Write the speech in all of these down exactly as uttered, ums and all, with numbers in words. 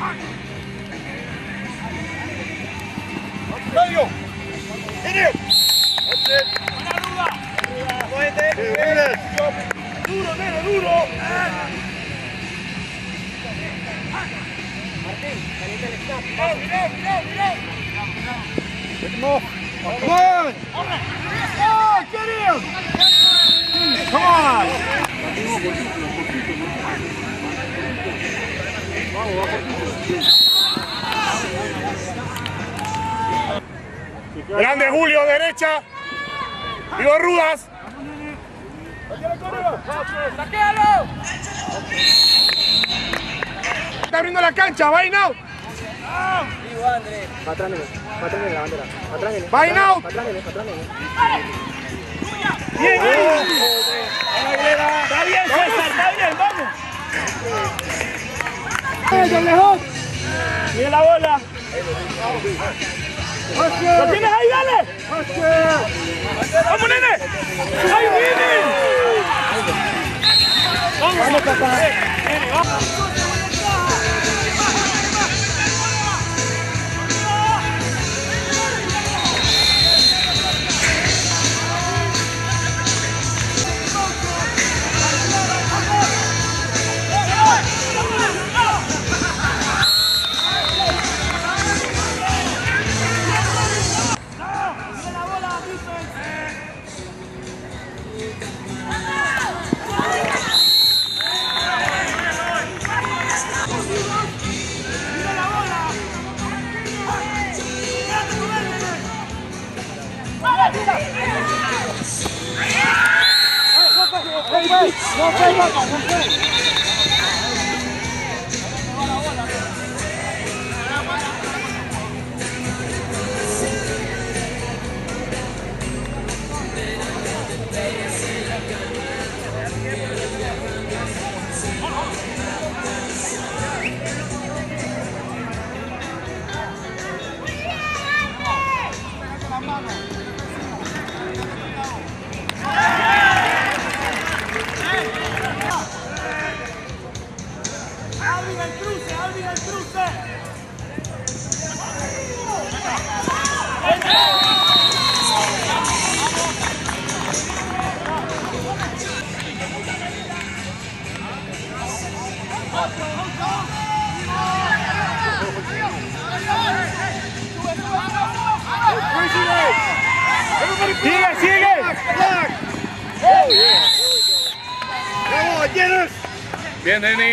Claudio. Hit it. That's it. Buena Ruda. Duro, nene, duro. Martín, caliente el stop. Mirá, mirá, mirá, mirá. Come on. Come on. Oh, get him. Come on. Grande Julio, derecha. Digo Rudas. ¡Saquéalo! Está abriendo la cancha, va in out. Vivo, André. Atrás, nene. Atrás, nene, la bandera. Atrás, nene. Va in out. Atrás, nene. Atrás, nene. Bien, bien. Está bien, César, está bien, vamos. Mira la bola. ¿Lo tienes ahí, dale? ¡Vamos, nene! ¡Ahí viene! ¡Vamos, papá! Nene, vamos. No fue, no fue. ¡Alvin el cruce! ¡Alvin el cruce! ¡Sigue, sigue! ¡Oh, yeah! ¡Vamos, llenos! Bien, Denny.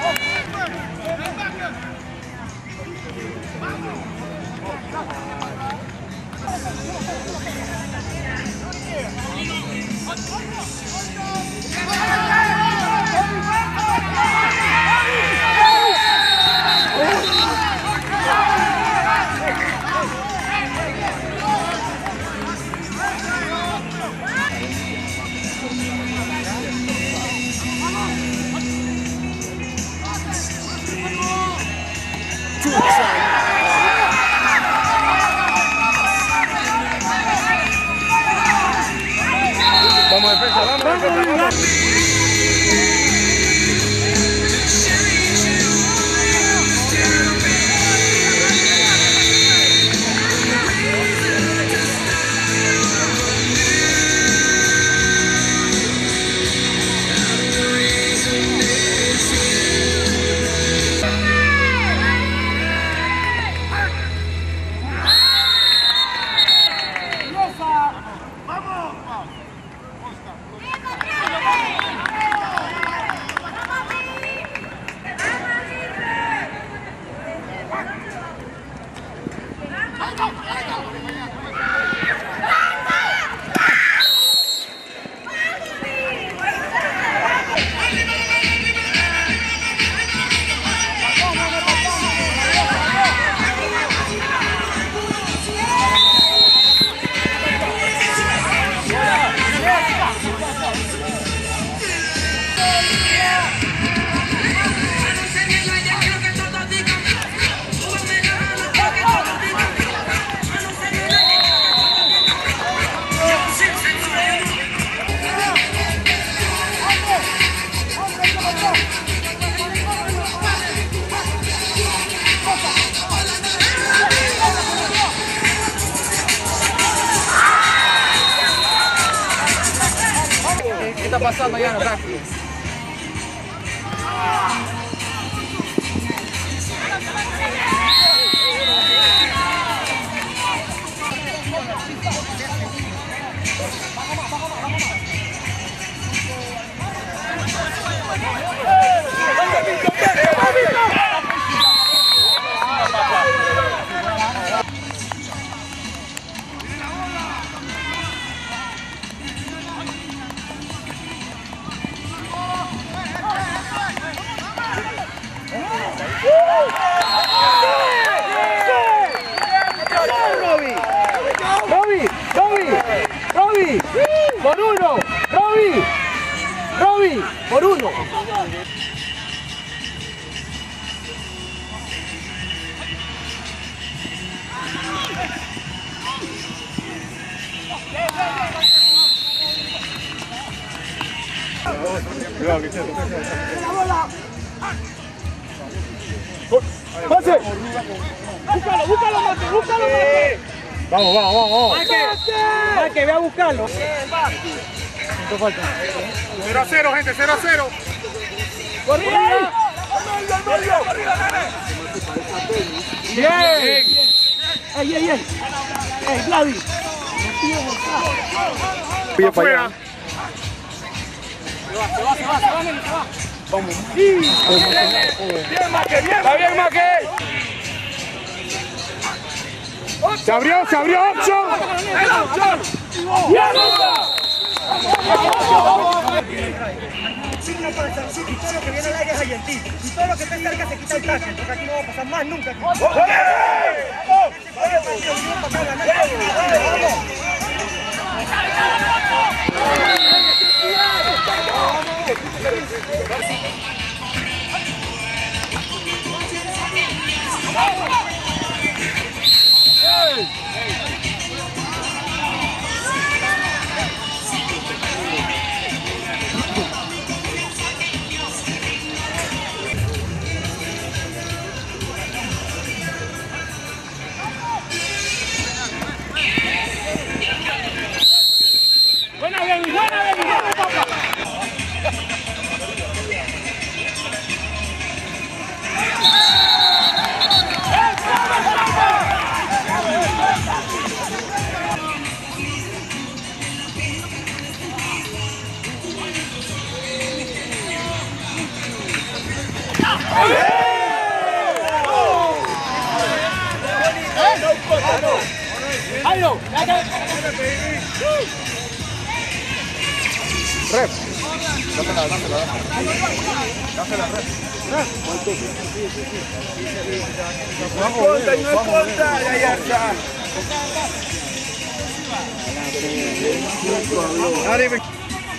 Vamos, defensa, vamos, defensa, vamos. está pasando ya en la práctica. Robbie, Robbie, Robbie, por uno, Robbie, Robbie, por uno. Cuidado, que se ¡Pase! ¡Búscalo, búscalo, Mate! ¡Búscalo, Mate! Vamos, vamos, vamos. Hay que ve a buscarlo. cero a cero, gente, cero a cero. ¡Corrida! ¡Bien! ¡Ey, ey, ey! ¡Ey, Vladi! Bien para allá. Se va, se va, se va, se va, se va. Vamos. ¡Bien, Maque, bien! ¡Está bien, Maque! Se abrió, se abrió, opción. ¡El opción! Signo para San City, todo lo que viene al aire es Argentina. Y todo lo que esté cerca se quita el tackle, porque aquí no va a pasar más nunca. ¡Buena, Benny! ¡Buena, Benny! ¡Buena, papá! ¡Jairo! Rep. Dásela, dásela, dásela. Dásela, rep. No importa, no importa. Ya, ya está. Dale, ven.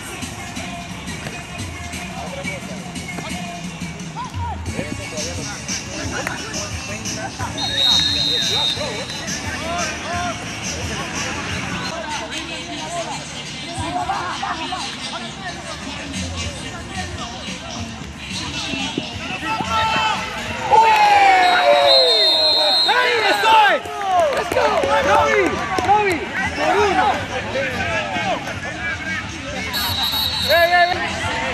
¡Robbie! ¡Robbie! ¡Por uno! ¡Ey, ey, ey!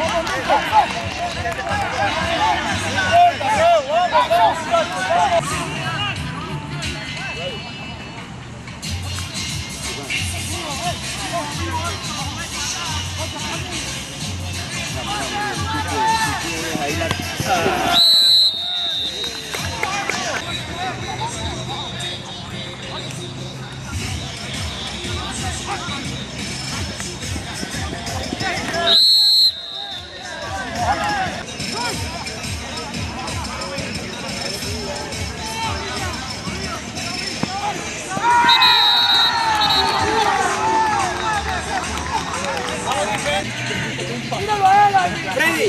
¡Míralo a él! ¡Freddy!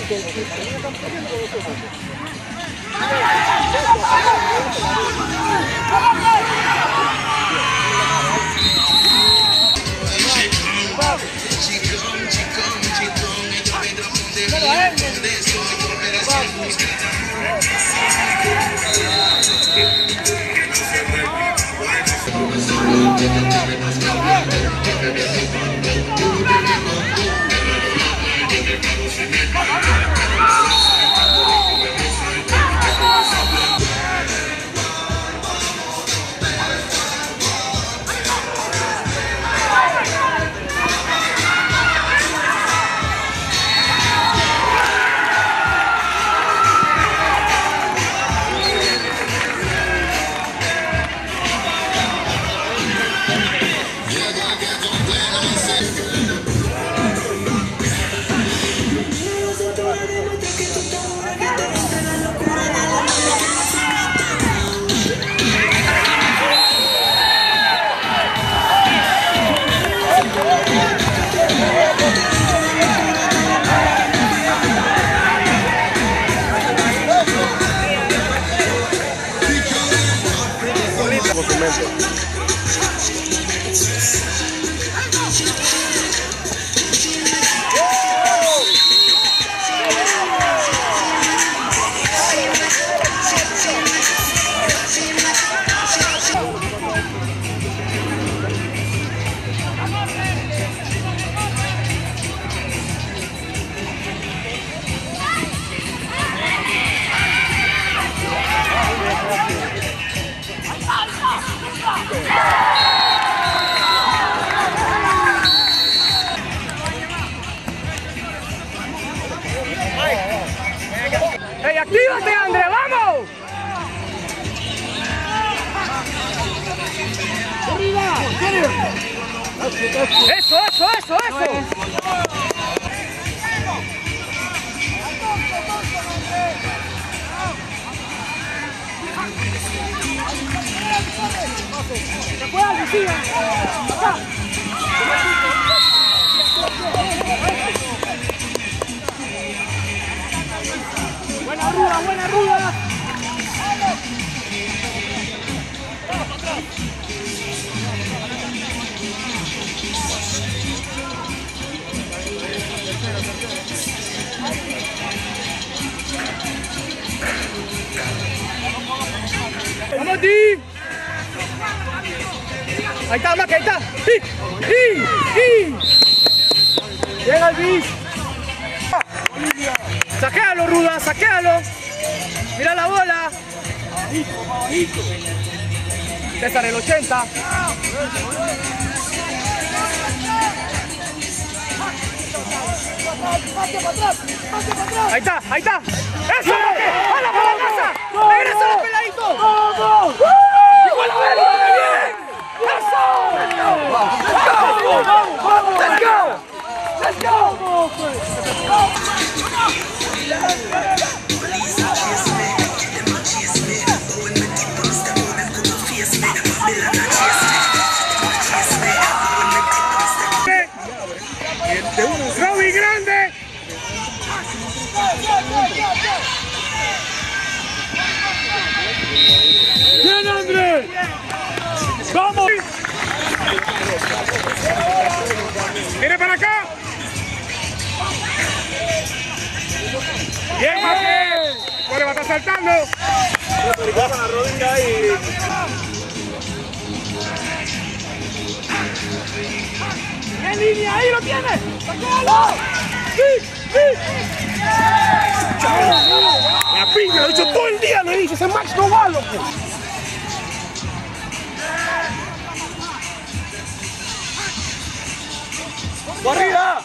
con su mente. ¡Ey, actívate, André! ¡Vamos! ¡Eso, eso, eso, eso! ¡Se puede, Lucía! ¡Acá! ¡Buena ruda, buena ruda! ¡Vamos, Di! Ahí está, Maca, ahí está. ¡Sí! ¡Sí! ¡Sí! Llega el bis. Saquéalo, Ruda, saquéalo. Mira la bola. César, el ochenta. Ahí está, ahí está. ¡Eso! ¡Hala para la casa! ¡Regresa los peladitos! ¡Vamos! ¡Igual a ver! ¡Eso! ¡Let's go! ¡Let's go! ¡Let's go! ¡Roby grande! ¡Bien, Andrés! ¡Vamos! ¡Viene para acá! ¡Bien, Marqués! ¡Cuál va a estar saltando! Baja la rodilla y... ¡En línea! ¡Ahí lo tienes! ¡Sácalo! ¡Sí! ¡Sí! La pinga, lo he dicho todo el día, le dice, ese Max no va, loco. ¡Corrida!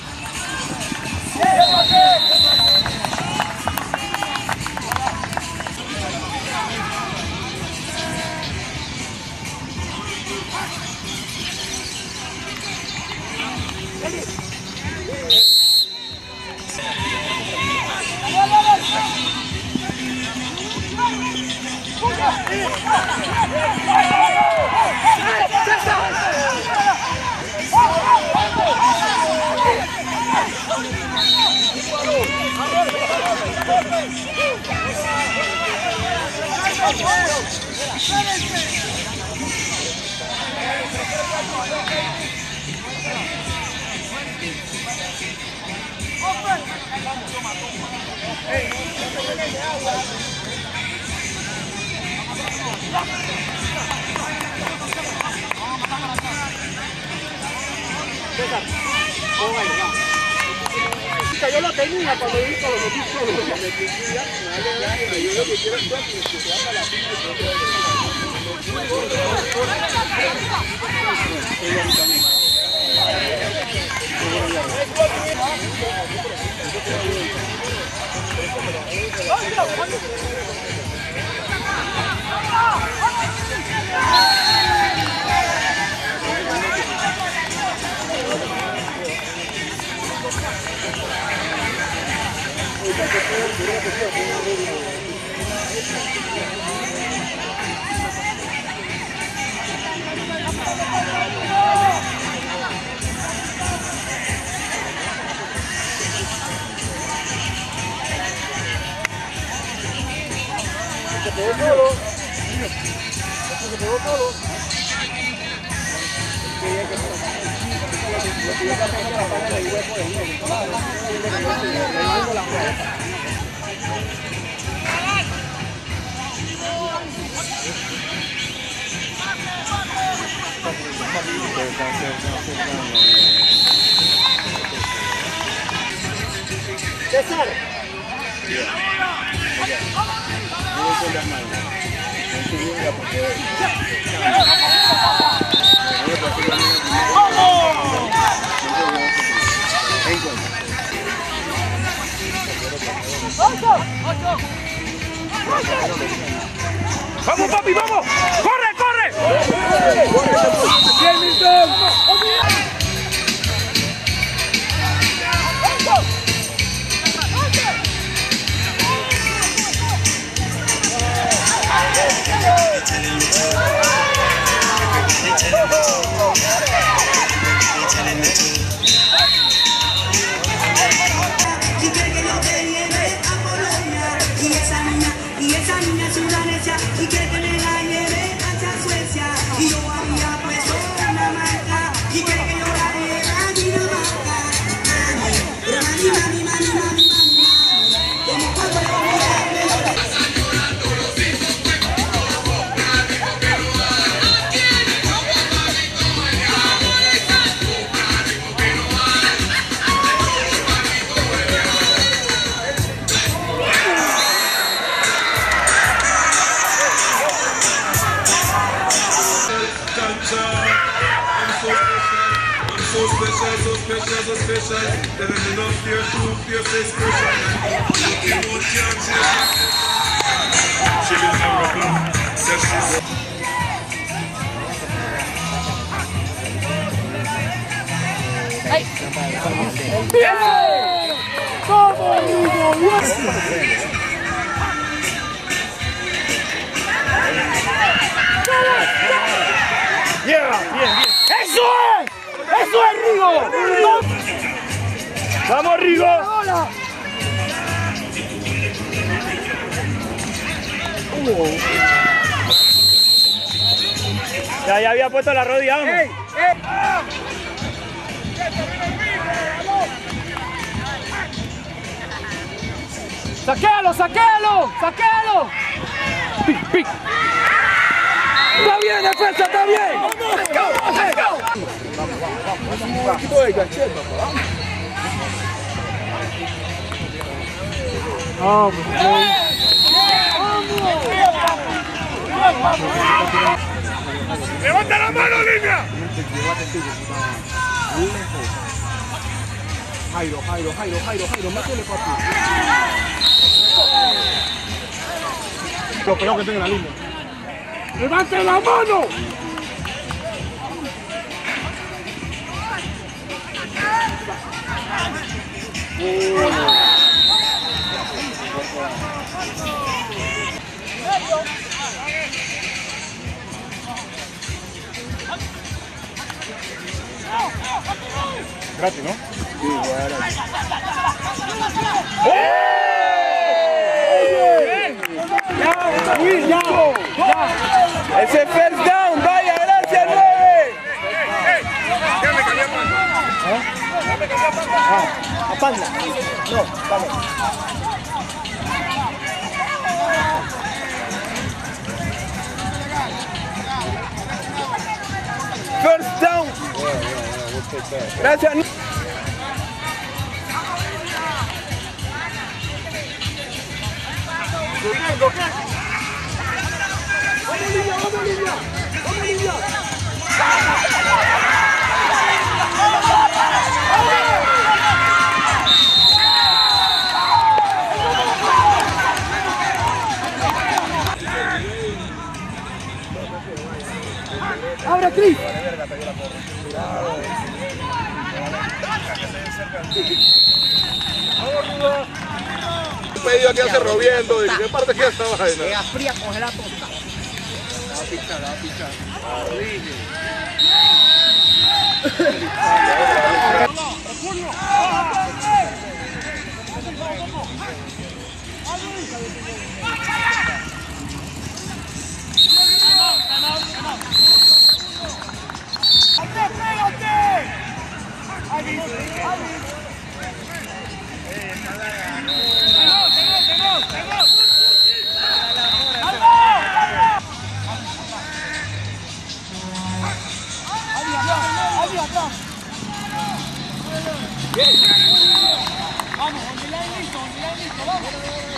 Yo lo tenía cuando vi con los metí solo, lo metí ya, yo lo que quiero es que se haga la pinta todo. Lo que yo trato de atraparle el hueco de uno. César. ¡Vamos, papi, vamos! ¡Corre, corre! Y quiere que yo te lleve a Polonia. Y esa niña, y esa niña es sudanesa. Y quiere que me la lleve hasta Suecia. Y yo había puesto una marca. Y quiere que yo la lleve a Dinamarca. Mami, pero mami, mami, mami, mami, mami, mami. Como cuando yo voy a So special, so special, so special. There is enough fear, true fear, so special. You won't chance it. She will never come. Says she's ¡Bien, bien! ¡Eso es! ¡Eso es, Rigo! ¡Vamos, Rigo! Ya, ya había puesto la rodilla, vamos. ¡Ey, ey! ¡Saquéalo, saquéalo! ¡Saquéalo! ¡Pic, pic! ¡Está bien, defensa, está bien! Un equipo de gancheta, papá. ¡Levanta la mano, línea! Jairo, Jairo, Jairo, Jairo, Jairo, métele, papi. Lo peor que tenga la línea. ¡Levante la mano! Gratis, ¿no? Sí, gratis. ¡Bien! ¡Ya! ¡Ya! Ese first down, vaya, gracias, nueve. Ya me cambié A Panda. No, vamos. First down. Gracias. ¡Vamos, Lidia! ¡Vamos, Lidia! ¡Vamos, Lidia! ¡Abre, Cris! Un pedido aquí hace robiendo. ¿De qué parte que esta vaina? Queda fría, congela tosta. La picha, la picha. ¡Vamos! Vamos, online listo, online listo, vamos.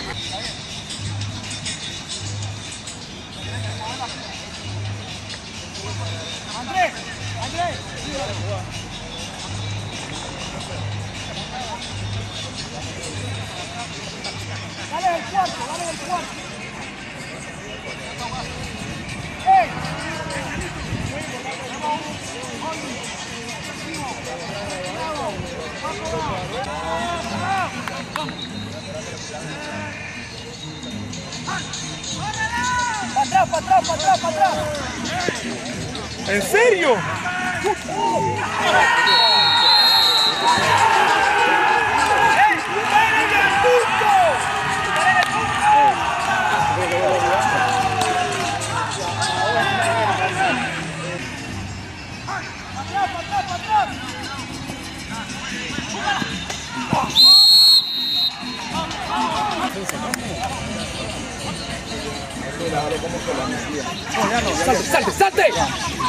Andrés, Andrés. Dale el cuarto, dale el cuarto. ¡Ey! ¡Para atrás, para atrás, para atrás, para atrás! ¿En serio? ¡Salte, salte, salte!